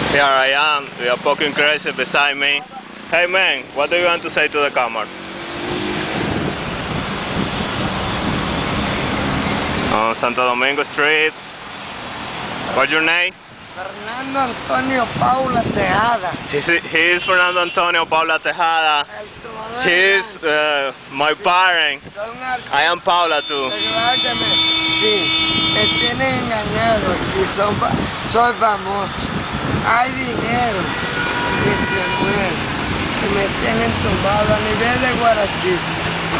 Here I am, we are fucking crazy beside me. Hey man, what do you want to say to the camera? On Santo Domingo Street. What's your name? Fernando Antonio Paula Tejada. He is Fernando Antonio Paula Tejada. He is my parent. I am Paula too. Sí, me tienen engañado y soy famoso. Hay dinero que se mueve y me tienen tumbado a nivel de Guarachito.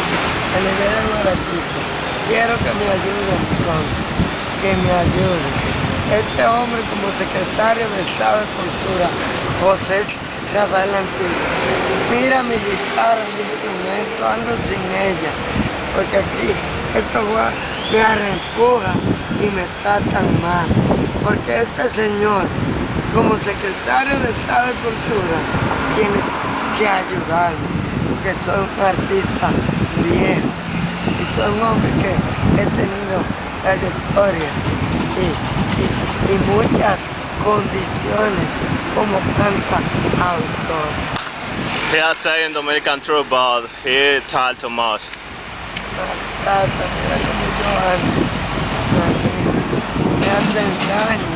Quiero que me ayuden pronto, que me ayuden. Este hombre como secretario de Estado de Cultura, José Rafael Antiguo. Mira mi guitarra, mi instrumento, ando sin ella, porque aquí estos me arrempujan y me tratan mal. Porque este señor, como secretario de Estado de Cultura, tienes que ayudarme, porque soy un artista viejo y soy un hombre que he tenido trayectoria y muchas condiciones como cantautor. He is saying Dominican truth, but he talk too much. Maltrata, mira como yo ando, me hacen daño.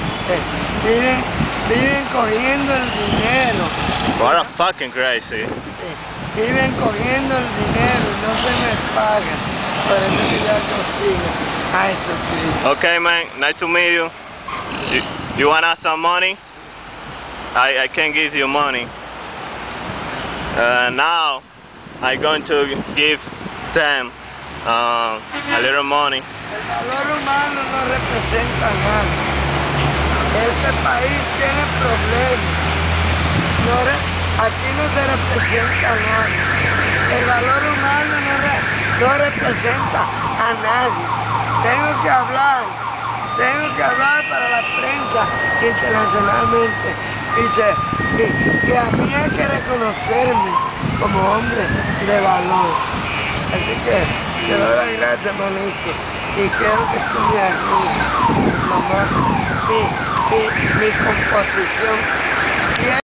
Viven cogiendo el dinero. What a fucking crazy. Sí, viven cogiendo el dinero y no se me pagan. Por eso que ya yo sigo a Jesucristo. Okay man, nice to meet you. You want some money? I can give you money. Now I'm going to give them a little money. El valor humano no representa nada. Este país tiene problemas. Aquí no se representa nada. El valor humano no representa a nadie. Tengo que hablar para la prensa internacionalmente. Y a mí hay que reconocerme como hombre de valor. Así que te doy las gracias, manito. Y quiero que tú me ayudes. Mamá, mi composición